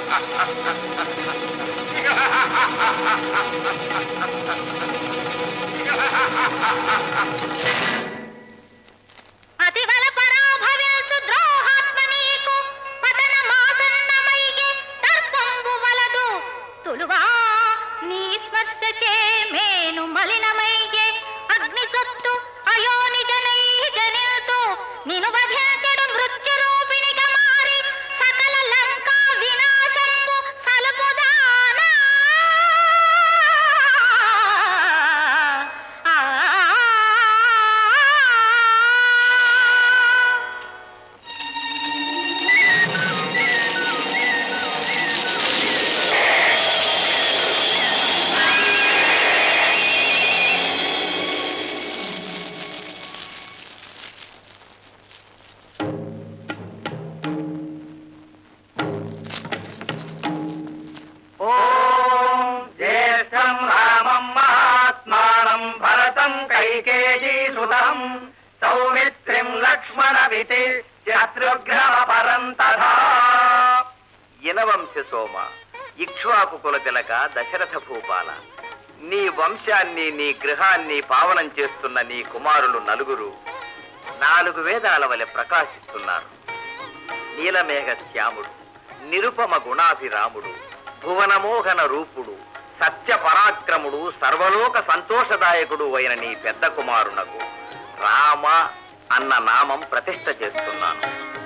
దశరథ భూపాల, నీ వంశాన్ని నీ గృహాన్ని పావనం చేస్తున్న నీ కుమారులు నలుగురు 4 వేదాల వలె ప్రకాశిస్తున్నారు. నీలమేఘ శ్యాముడు, నిరుపమ గుణాభిరాముడు, భువనమోహన రూపుడు, సత్య పరాక్రముడు, సర్వలోక సంతోషదాయకుడు అయిన నీ పెద్ద కుమారునకు రామ అన్న నామం ప్రతిష్ఠ చేస్తున్నాను.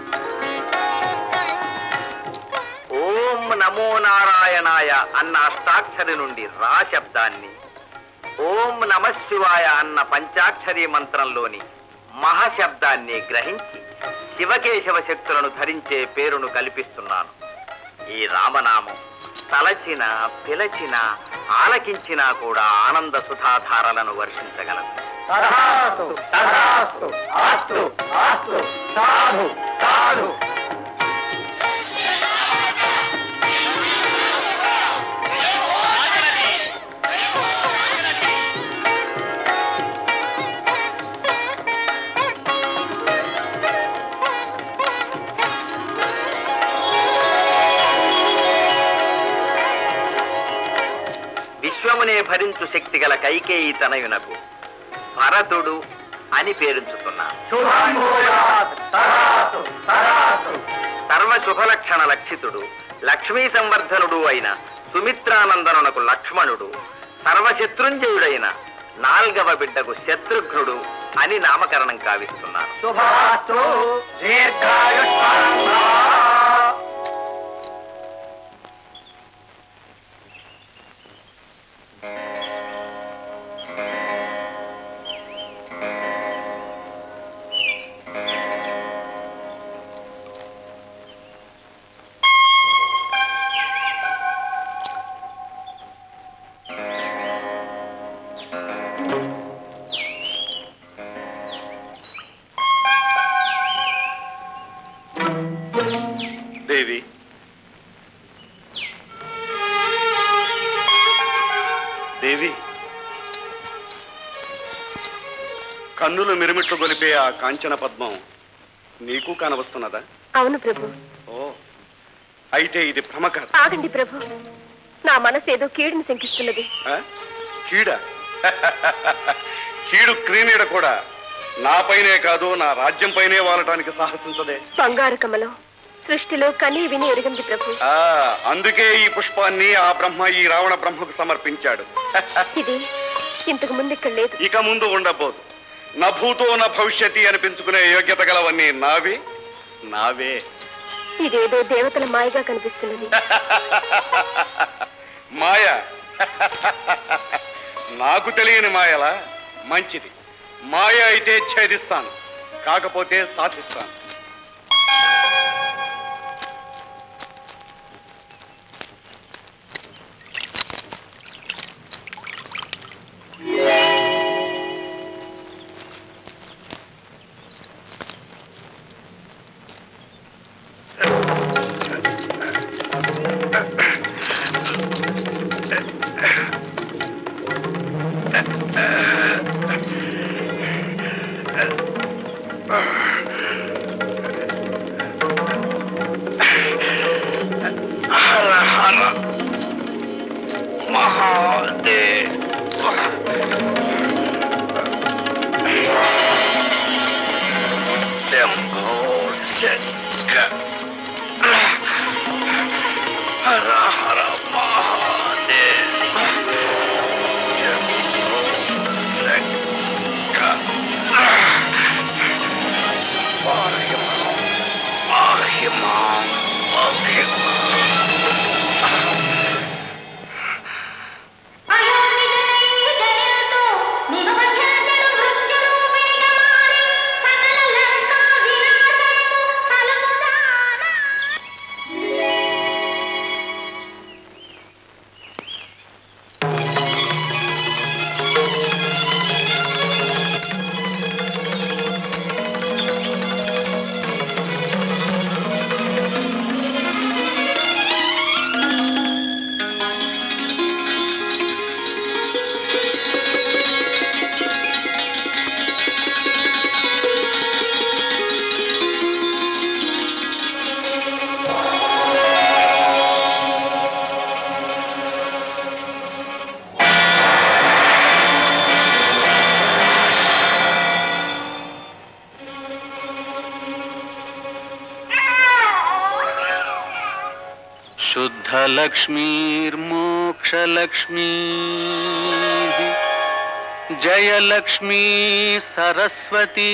ఓం నమో నారాయణాయ అన్న అష్టాక్షరి నుండి రా శబ్దాన్ని, ఓం నమ శివాయ అన్న పంచాక్షరి మంత్రంలోని మహాశబ్దాన్ని గ్రహించి శివకేశవ శక్తులను ధరించే పేరును కల్పిస్తున్నాను. ఈ రామనామం తలచిన, పిలచిన, ఆలకించినా కూడా ఆనంద సుధాధారలను వర్షించగలదు. విశ్వమునే భరించు శక్తి గల కైకేయి తనయునకు భరతుడు అని పేరుంచుతున్నాను. సర్వ శుభలక్షణ లక్షితుడు, లక్ష్మీ సంవర్ధనుడు అయిన సుమిత్రానందనునకు లక్ష్మణుడు, సర్వశత్రుంజయుడైన 4వ బిడ్డకు శత్రుఘ్నుడు అని నామకరణం కావిస్తున్నాను. దేవి, దేవి, కన్నులు మిరుమిట్లు గొలిపే ఆ కాంచన పద్మం నీకు కానవస్తున్నదా? అవును ప్రభు. ఓ, అయితే ఇది భ్రమ కాదు. ఆగండి ప్రభు, నా మనసు ఏదో కీడుని శంకిస్తున్నది. కీడ? కీడు క్రీనీడ కూడా నాపైనే కాదు, నా రాజ్యం పైనే వాలటానికి సాహసించదే. బంగారు కమలం సృష్టిలో కనీ విని ఎరగండి ప్రభు. అందుకే ఈ పుష్పాన్ని ఆ బ్రహ్మ ఈ రావణ బ్రహ్మకు సమర్పించాడు. ఇది ఇంతకు ముందు ఇక్కడ లేదు, ఇక ముందు ఉండబోదు. నా భూతో నా భవిష్యత్తు అనిపించుకునే యోగ్యత గలవన్నీ నావే నావే. ఇదేదో దేవతల మాయగా కనిపిస్తున్నది. మాయ? నాకు తెలియని మాయలా? మంచిది, మాయ అయితే ఛేదిస్తాను, కాకపోతే సాధిస్తాను. హర హర మహాదేవ్. शुद्धलक्ष्मीर्मोक्षलक्ष्मी जयलक्ष्मी सरस्वती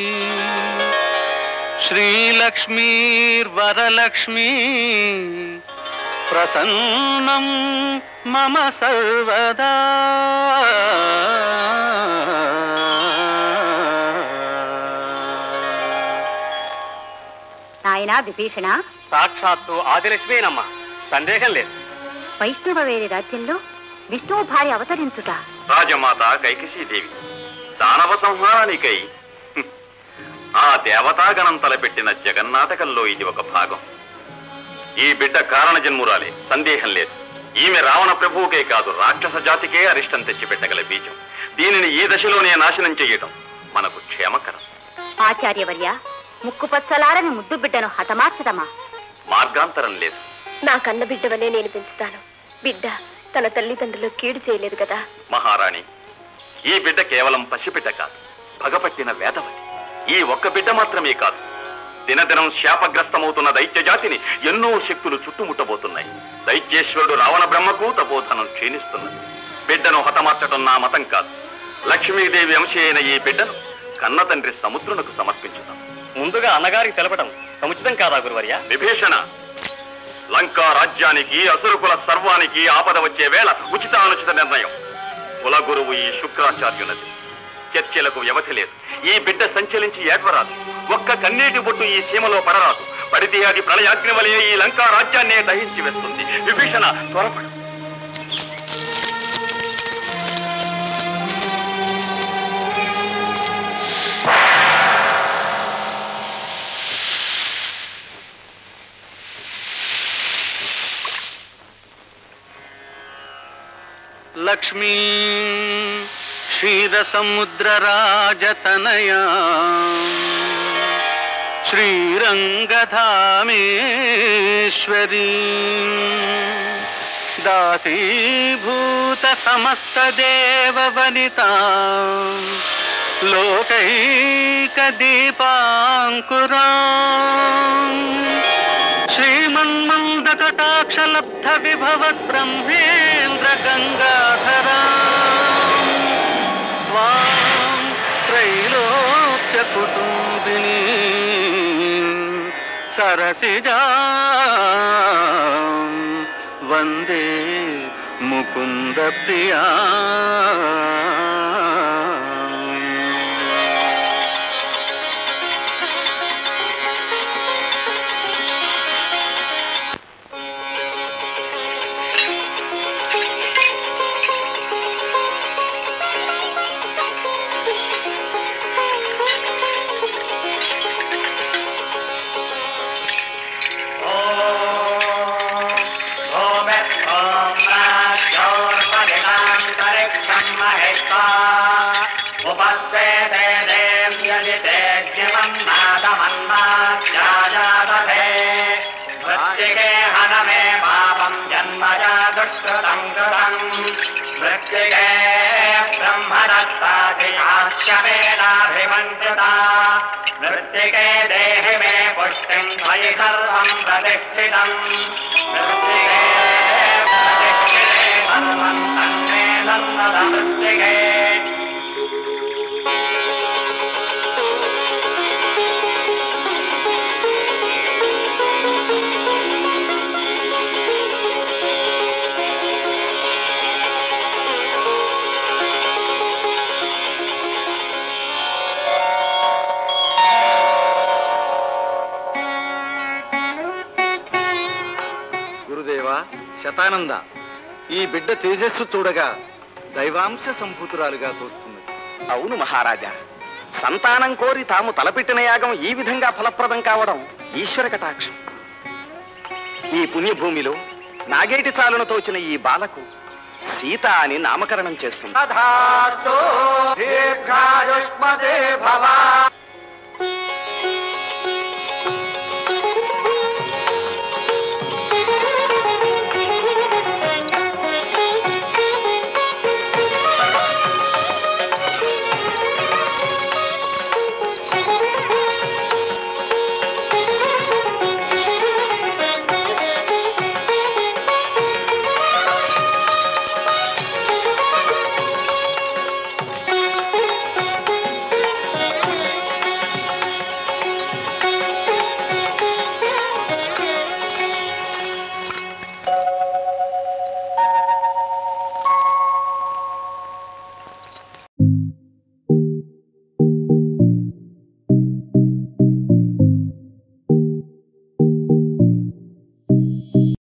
श्रीलक्ष्मीर्वरलक्ष्मी प्रसन्नं मम सर्वदा నాయనా విభీషణ, సాక్షాత్తు ఆదిలక్ష్మేనమ్మా, సందేహం లేదు. వైష్ణవ వేరే రాజ్యంలో విష్ణువు భార్య అవతరించుట. రాజమాత కైకసీదేవి దానవ సంహారానికై ఆ దేవతాగణం తలపెట్టిన జగన్నాటకంలో ఇది ఒక భాగం. ఈ బిడ్డ కారణ జన్మురాలే, సందేహం లేదు. ఈమె రావణ ప్రభువుకే కాదు, రాక్షస జాతికే అరిష్టం తెచ్చిపెట్టగల బీజం. దీనిని ఈ దశలోనే నాశనం చెయ్యటం మనకు క్షేమకరం. ఆచార్యవర్య, ముక్కుపచ్చలారని ముద్దు బిడ్డను హతమార్చదమా? మార్గాంతరం లేదు. నా కన్న బిడ్డ వలె నేను పెంచుతాను. బిడ్డ తన తల్లిదండ్రులు కీడు చేయలేదు కదా. మహారాణి, ఈ బిడ్డ కేవలం పసిబిడ్డ కాదు, పగపట్టిన వేదవతి. ఈ ఒక్క బిడ్డ మాత్రమే కాదు, దినదినం శాపగ్రస్తమవుతున్న దైత్య జాతిని ఎన్నో శక్తులు చుట్టుముట్టబోతున్నాయి. దైత్యేశ్వరుడు రావణ బ్రహ్మకు తపోధనం క్షీణిస్తున్నది. బిడ్డను హతమార్చటం నా మతం కాదు. లక్ష్మీదేవి అంశ అయిన ఈ బిడ్డను కన్న తండ్రి సముద్రునకు సమర్పించుతాం. ముందుగా అన్నగారికి తెలపడం సముచితం కాదా గురువర్య? విభీషణ, లంకా రాజ్యానికి అసురుకుల సర్వానికి ఆపద వచ్చే వేళ ఉచితానుచిత నిర్ణయం. కులగురువు ఈ శుక్రాచార్యునది. చర్చలకు వ్యవధి లేదు. ఈ బిడ్డ సంచలించి ఏడ్వరాదు. ఒక్క కన్నీటి బొట్టు ఈ సీమలో పడరాదు. పడితే అది ప్రళయాగ్ని వలె ఈ లంకా రాజ్యాన్నే దహించి వేస్తుంది. విభీషణ, త్వరపడు. లక్ష్మీ క్షీరసముద్రరాజతనయా శ్రీరంగధామేశ్వరీ దాసీభూత సమస్త దేవవనితా లోకైక దీపాంకురా శ్రీమన్మందకటాక్షలబ్ధ విభవత్ బ్రహ్మేంద్ర గంగాధరా త్వాం త్రైలోక్య కుటుంబిని సరసిజా వందే ముకుంద ప్రియా. బ్రహ్మదత్తాది वेदाभिमन्त्रिता मृत्तिके देहि मे पुष्टिं त्वयि सर्वं प्रतिष्ठितम् मृत्तिके प्रतिष्ठिते सर्वं तन्मे नन्दद मृत्तिके శతానంద, ఈ బిడ్డ తేజస్సు చూడగా దైవాంశ సంభూతురాలుగా తోస్తుంది. అవును మహారాజా, సంతానం కోరి తాము తలపెట్టిన యాగం ఈ విధంగా ఫలప్రదం కావడం ఈశ్వర కటాక్షం. ఈ పుణ్యభూమిలో నాగేటి చాలును తోచిన ఈ బాలకు సీత అని నామకరణం చేస్తుంది.